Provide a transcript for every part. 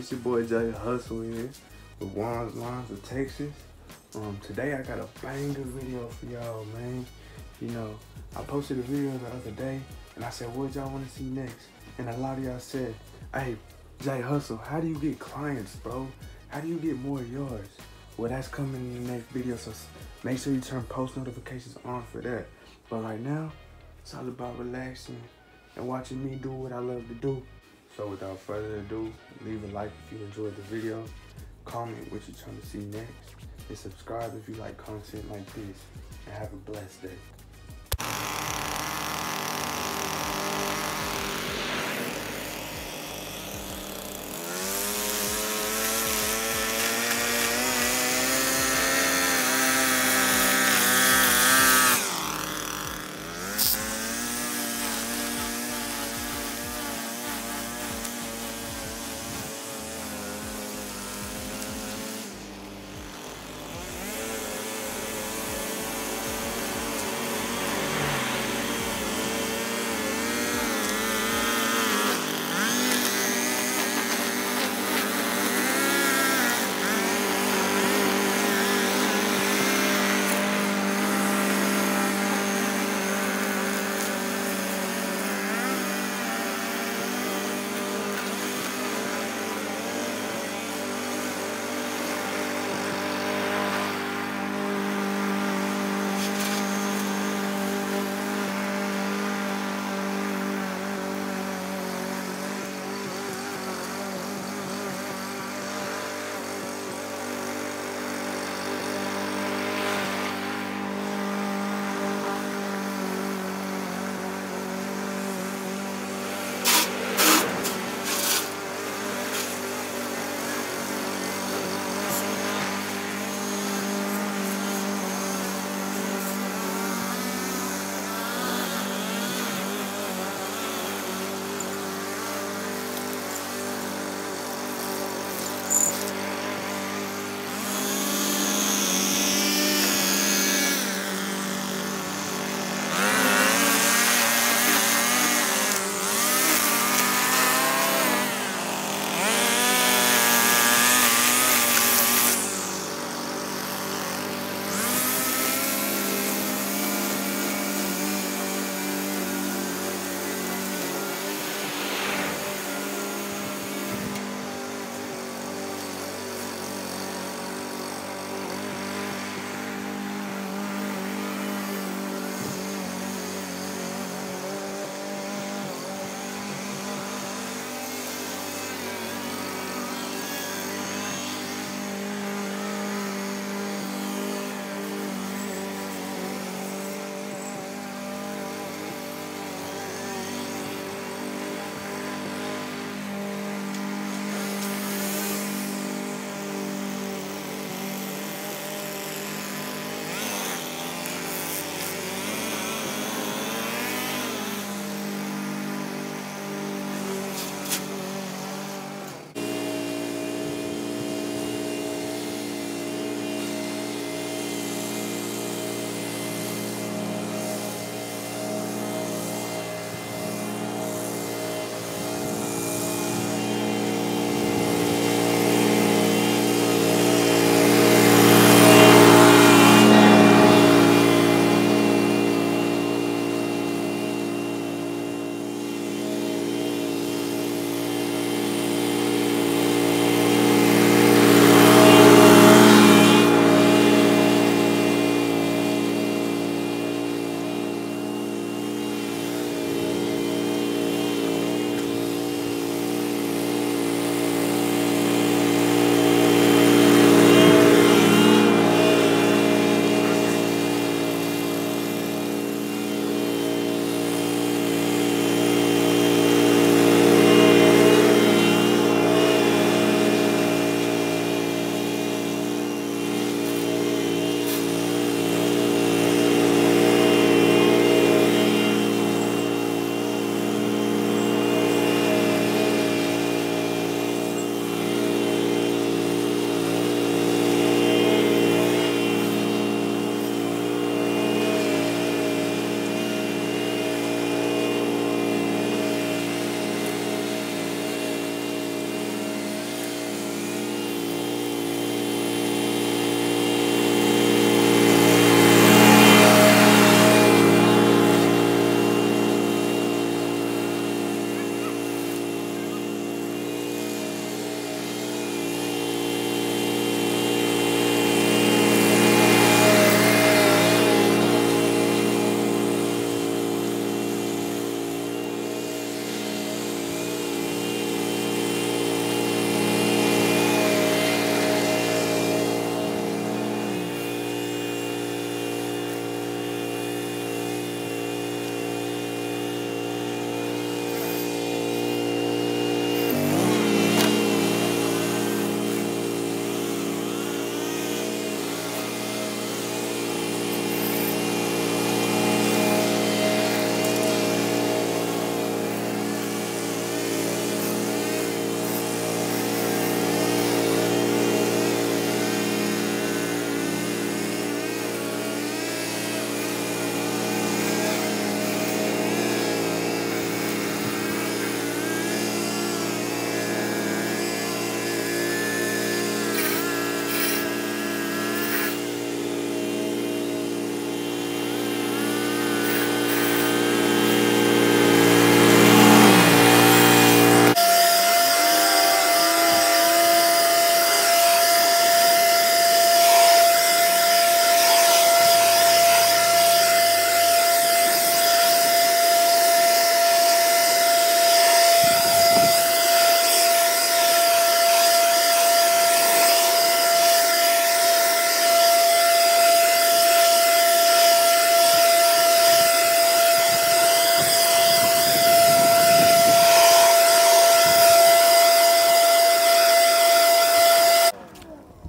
It's your boy Jay Hustle here with Juan's Lines of Texas. Today I got a banger video for y'all, man. You know, I posted a video the other day and I said, what y'all want to see next? And a lot of y'all said, hey, Jay Hustle, how do you get clients, bro? How do you get more of yours? Well, that's coming in the next video, so make sure you turn post notifications on for that. But right now, it's all about relaxing and watching me do what I love to do. So without further ado, leave a like if you enjoyed the video, comment what you're trying to see next, and subscribe if you like content like this, and have a blessed day.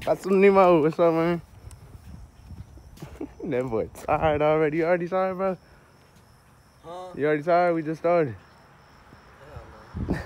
Got some Nemo. What's up, man? That boy tired already. You already tired, bro? Huh? You already tired? We just started. Hell